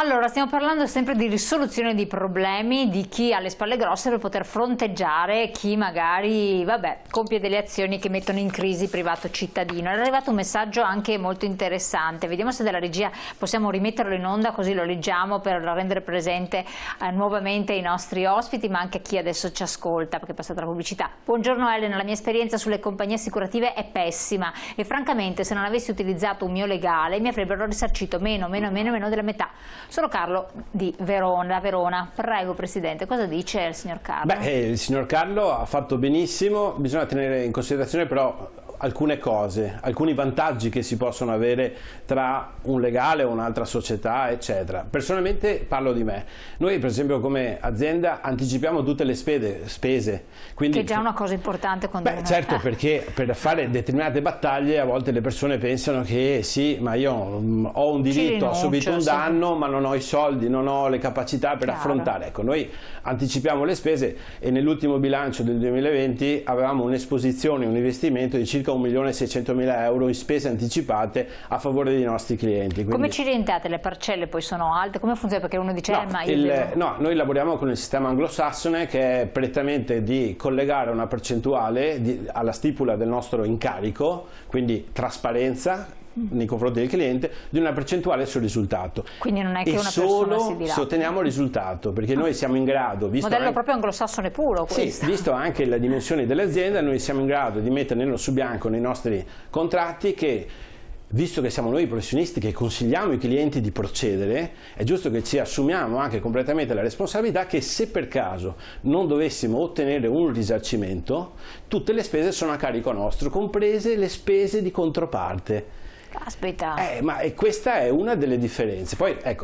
Allora, stiamo parlando sempre di risoluzione di problemi, di chi ha le spalle grosse per poter fronteggiare chi magari, compie delle azioni che mettono in crisi privato cittadino. È arrivato un messaggio anche molto interessante, vediamo se dalla regia possiamo rimetterlo in onda così lo leggiamo per rendere presente nuovamente i nostri ospiti, ma anche a chi adesso ci ascolta perché è passata la pubblicità. Buongiorno Elena, la mia esperienza sulle compagnie assicurative è pessima e francamente se non avessi utilizzato un mio legale mi avrebbero risarcito meno della metà. Sono Carlo di Verona. Prego Presidente, cosa dice il signor Carlo? Il signor Carlo ha fatto benissimo, bisogna tenere in considerazione però alcune cose, alcuni vantaggi che si possono avere tra un legale o un'altra società, eccetera. Personalmente parlo di me. Noi per esempio come azienda anticipiamo tutte le spese. Quindi, che è già una cosa importante quando certo, perché per fare determinate battaglie a volte le persone pensano che sì, ma io ho un diritto, ho subito un danno, ma non ho i soldi, non ho le capacità per affrontare. Ecco, noi anticipiamo le spese e nell'ultimo bilancio del 2020 avevamo un'esposizione, un investimento di circa 1.600.000 euro in spese anticipate a favore dei nostri clienti. Quindi... Come ci rientrate? Le parcelle poi sono alte? Come funziona? Perché uno dice no, noi lavoriamo con il sistema anglosassone che è prettamente di collegare una percentuale alla stipula del nostro incarico, quindi trasparenza nei confronti del cliente, di una percentuale sul risultato. Quindi non è che una persona si dilata. Se otteniamo il risultato, perché noi siamo in grado, visto modello proprio anglosassone puro questo. Sì, visto anche le dimensioni dell'azienda, noi siamo in grado di mettere nero su bianco nei nostri contratti che, visto che siamo noi professionisti che consigliamo ai clienti di procedere, è giusto che ci assumiamo anche completamente la responsabilità che se per caso non dovessimo ottenere un risarcimento, tutte le spese sono a carico nostro, comprese le spese di controparte. Caspita. Ma questa è una delle differenze. Poi ecco,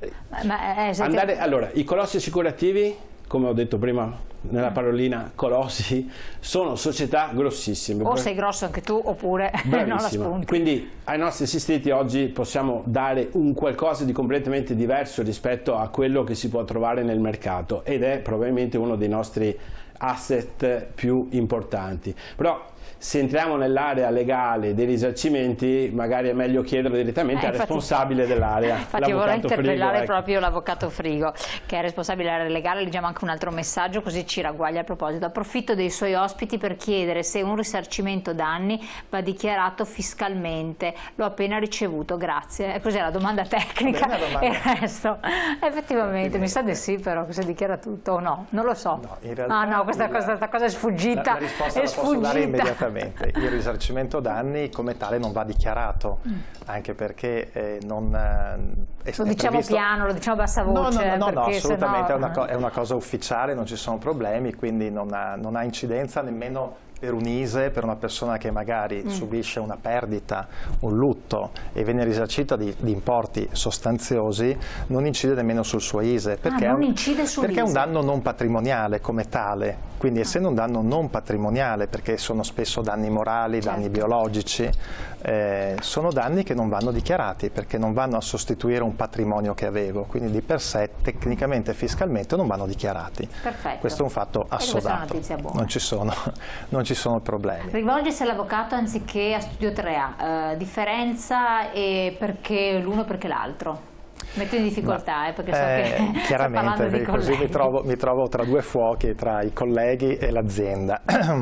allora, i colossi assicurativi, come ho detto prima nella parolina colossi, sono società grossissime. O sei grosso anche tu oppure non la spunti. Quindi ai nostri assistiti oggi possiamo dare un qualcosa di completamente diverso rispetto a quello che si può trovare nel mercato ed è probabilmente uno dei nostri asset più importanti. Però se entriamo nell'area legale dei risarcimenti, magari è meglio chiederlo direttamente al responsabile dell'area. Infatti vorrei interpellare proprio l'avvocato Frigo, che è responsabile dell'area legale. Leggiamo anche un altro messaggio, così ci ragguaglia a proposito. Approfitto dei suoi ospiti per chiedere se un risarcimento danni va dichiarato fiscalmente. L'ho appena ricevuto, grazie. E cos'è la domanda tecnica? E il resto? Effettivamente, mi sa di sì, però che si dichiara tutto o no? Non lo so. No, in realtà questa cosa è sfuggita. La risposta la posso dare immediatamente. Il risarcimento danni come tale non va dichiarato, anche perché non lo diciamo piano, lo diciamo a bassa voce. No, assolutamente è una cosa ufficiale, non ci sono problemi, quindi non ha incidenza nemmeno per un ISEE, per una persona che magari subisce una perdita, un lutto e viene risarcita di importi sostanziosi, non incide nemmeno sul suo ISEE, perché è un danno non patrimoniale come tale. Quindi essendo un danno non patrimoniale, perché sono spesso danni morali, danni biologici, sono danni che non vanno dichiarati, perché non vanno a sostituire un patrimonio che avevo, quindi di per sé tecnicamente e fiscalmente non vanno dichiarati. Perfetto. Questo è un fatto assodato, non ci sono problemi. Rivolgersi all'avvocato anziché a Studio 3A, differenza e perché l'uno perché l'altro? Metto in difficoltà, perché so che chiaramente così mi trovo tra due fuochi, tra i colleghi e l'azienda.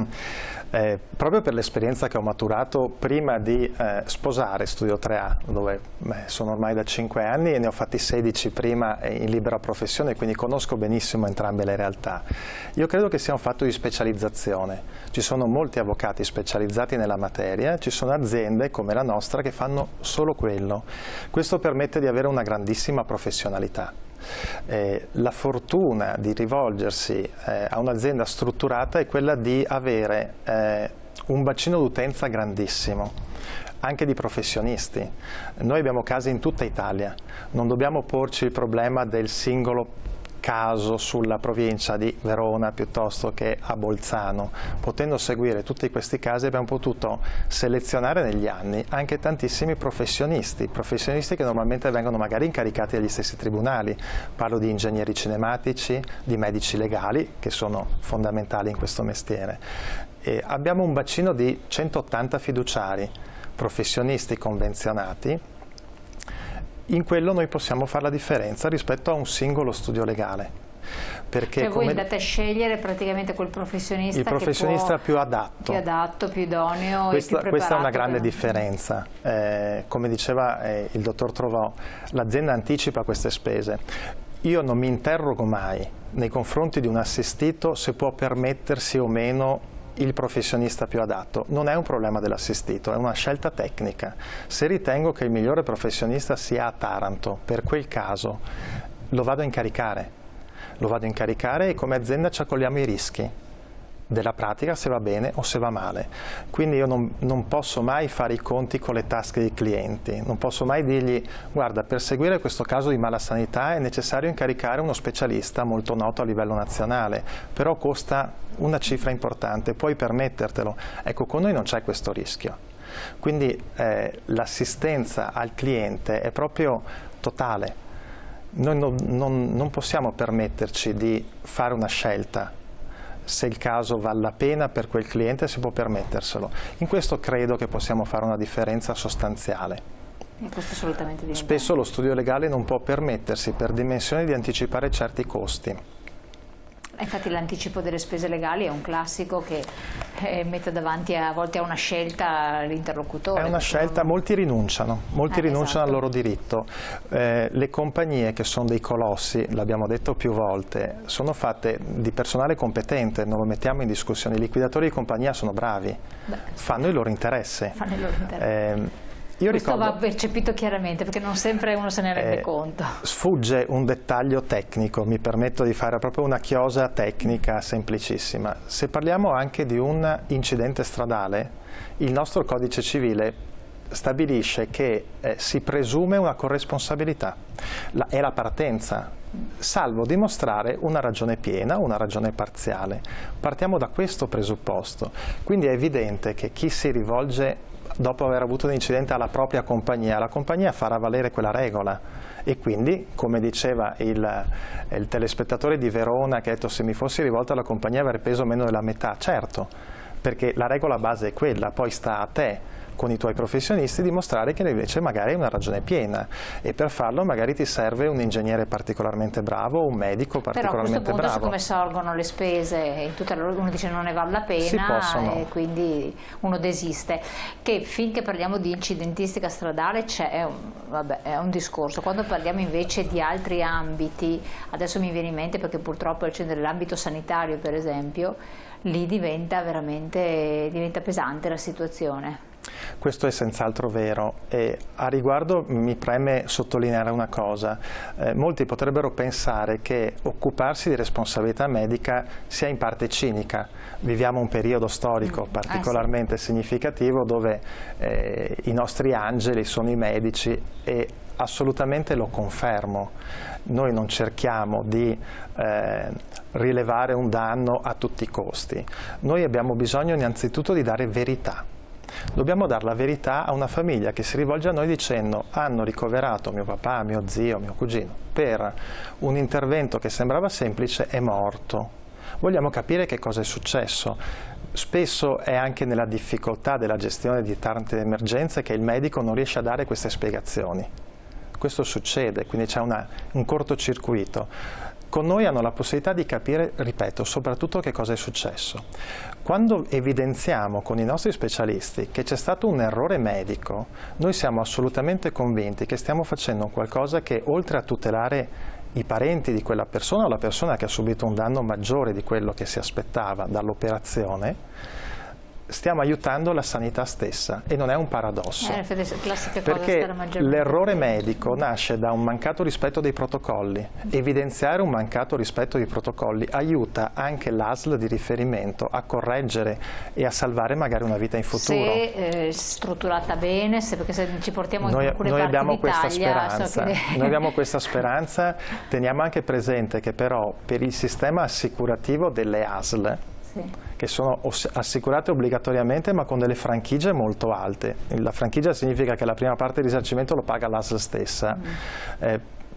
Proprio per l'esperienza che ho maturato prima di sposare Studio 3A, dove sono ormai da 5 anni e ne ho fatti 16 prima in libera professione, quindi conosco benissimo entrambe le realtà. Io credo che sia un fatto di specializzazione. Ci sono molti avvocati specializzati nella materia, ci sono aziende come la nostra che fanno solo quello. Questo permette di avere una grandissima professionalità. La fortuna di rivolgersi a un'azienda strutturata è quella di avere un bacino d'utenza grandissimo, anche di professionisti. Noi abbiamo casi in tutta Italia, non dobbiamo porci il problema del singolo caso sulla provincia di Verona piuttosto che a Bolzano. Potendo seguire tutti questi casi abbiamo potuto selezionare negli anni anche tantissimi professionisti che normalmente vengono magari incaricati dagli stessi tribunali. Parlo di ingegneri cinematici, di medici legali, che sono fondamentali in questo mestiere. E abbiamo un bacino di 180 fiduciari, professionisti convenzionati, in quello noi possiamo fare la differenza rispetto a un singolo studio legale. Perché cioè voi andate a scegliere praticamente quel professionista, il professionista più adatto, più idoneo, questa, e più preparato. Questa è una grande differenza. Come diceva il dottor Trovò, l'azienda anticipa queste spese. Io non mi interrogo mai nei confronti di un assistito se può permettersi o meno il professionista più adatto. Non è un problema dell'assistito, è una scelta tecnica. Se ritengo che il migliore professionista sia a Taranto, per quel caso lo vado a incaricare. Lo vado a incaricare e come azienda ci accogliamo i rischi della pratica, se va bene o se va male. Quindi io non posso mai fare i conti con le tasche dei clienti, non posso mai dirgli guarda, per seguire questo caso di malasanità è necessario incaricare uno specialista molto noto a livello nazionale, però costa una cifra importante, puoi permettertelo. Ecco, con noi non c'è questo rischio. Quindi l'assistenza al cliente è proprio totale. Noi non possiamo permetterci di fare una scelta. Se il caso vale la pena per quel cliente si può permetterselo. In questo credo che possiamo fare una differenza sostanziale. E questo assolutamente spesso lo studio legale non può permettersi per dimensioni di anticipare certi costi. Infatti l'anticipo delle spese legali è un classico che mette davanti a volte a una scelta l'interlocutore. È una scelta, molti rinunciano esatto. al loro diritto. Le compagnie che sono dei colossi, l'abbiamo detto più volte, sono fatte di personale competente, non lo mettiamo in discussione, i liquidatori di compagnia sono bravi, fanno il loro interesse. Questo va percepito chiaramente perché non sempre uno se ne rende conto. Sfugge un dettaglio tecnico, mi permetto di fare proprio una chiosa tecnica semplicissima. Se parliamo anche di un incidente stradale, il nostro codice civile stabilisce che si presume una corresponsabilità, è la partenza, salvo dimostrare una ragione piena o una ragione parziale. Partiamo da questo presupposto, quindi è evidente che chi si rivolge dopo aver avuto un incidente alla propria compagnia, la compagnia farà valere quella regola e quindi, come diceva il telespettatore di Verona che ha detto se mi fossi rivolto alla compagnia avrei preso meno della metà, certo, perché la regola base è quella, poi sta a te con i tuoi professionisti dimostrare che invece magari hai una ragione piena e per farlo magari ti serve un ingegnere particolarmente bravo o un medico particolarmente bravo. Però a questo punto siccome sorgono le spese in tutta la loro, uno dice non ne vale la pena e quindi uno desiste. Che finché parliamo di incidentistica stradale è un discorso. Quando parliamo invece di altri ambiti, adesso mi viene in mente perché purtroppo nell'ambito sanitario per esempio, lì diventa pesante la situazione. Questo è senz'altro vero e a riguardo mi preme sottolineare una cosa. Molti potrebbero pensare che occuparsi di responsabilità medica sia in parte cinica. Viviamo un periodo storico particolarmente significativo dove i nostri angeli sono i medici e assolutamente lo confermo. Noi non cerchiamo di rilevare un danno a tutti i costi. Noi abbiamo bisogno innanzitutto di dare verità. Dobbiamo dare la verità a una famiglia che si rivolge a noi dicendo hanno ricoverato mio papà, mio zio, mio cugino per un intervento che sembrava semplice, è morto. Vogliamo capire che cosa è successo. Spesso è anche nella difficoltà della gestione di tante emergenze che il medico non riesce a dare queste spiegazioni. Questo succede, quindi c'è un cortocircuito. Con noi hanno la possibilità di capire, ripeto, soprattutto che cosa è successo. Quando evidenziamo con i nostri specialisti che c'è stato un errore medico, noi siamo assolutamente convinti che stiamo facendo qualcosa che, oltre a tutelare i parenti di quella persona o la persona che ha subito un danno maggiore di quello che si aspettava dall'operazione, stiamo aiutando la sanità stessa e non è un paradosso, perché l'errore medico nasce da un mancato rispetto dei protocolli. Evidenziare un mancato rispetto dei protocolli aiuta anche l'ASL di riferimento a correggere e a salvare magari una vita in futuro. Se strutturata bene, perché se ci portiamo in alcune parti abbiamo d'Italia... Noi abbiamo questa speranza, teniamo anche presente che però per il sistema assicurativo delle ASL, che sono assicurate obbligatoriamente ma con delle franchigie molto alte. La franchigia significa che la prima parte del risarcimento lo paga l'ASL stessa.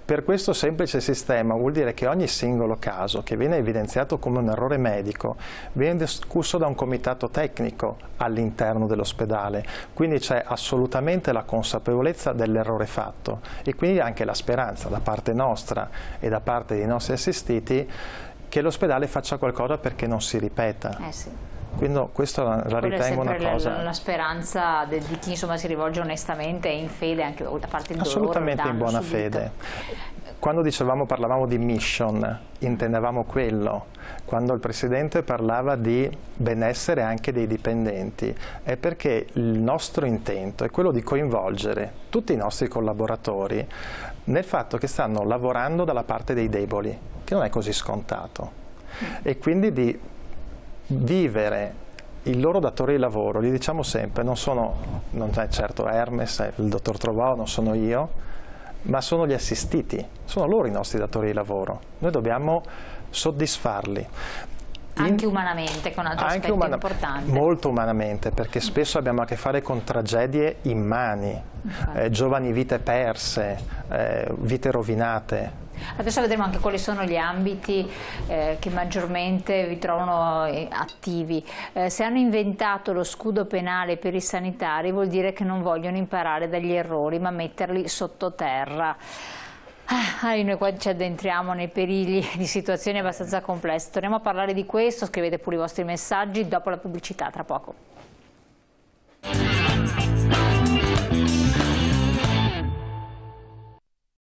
Per questo semplice sistema vuol dire che ogni singolo caso che viene evidenziato come un errore medico viene discusso da un comitato tecnico all'interno dell'ospedale, quindi c'è assolutamente la consapevolezza dell'errore fatto e quindi anche la speranza da parte nostra e da parte dei nostri assistiti che l'ospedale faccia qualcosa perché non si ripeta. Sì. Quindi questo la ritengo una cosa... La speranza di chi insomma si rivolge onestamente e in fede anche da parte del dolore. Assolutamente in buona fede. Quando parlavamo di mission, intendevamo quello. Quando il Presidente parlava di benessere anche dei dipendenti, è perché il nostro intento è quello di coinvolgere tutti i nostri collaboratori nel fatto che stanno lavorando dalla parte dei deboli, che non è così scontato, e quindi di vivere il loro datore di lavoro. Gli diciamo sempre, non è certo Hermes, il dottor Trovò, non sono io, ma sono gli assistiti, sono loro i nostri datori di lavoro. Noi dobbiamo soddisfarli. Anche umanamente, che è un altro aspetto importante. Molto umanamente, perché spesso abbiamo a che fare con tragedie immani, giovani vite perse, vite rovinate. Adesso vedremo anche quali sono gli ambiti che maggiormente vi trovano attivi. Se hanno inventato lo scudo penale per i sanitari vuol dire che non vogliono imparare dagli errori ma metterli sottoterra. Noi qua ci addentriamo nei perigli di situazioni abbastanza complesse. Torniamo a parlare di questo, scrivete pure i vostri messaggi dopo la pubblicità, tra poco.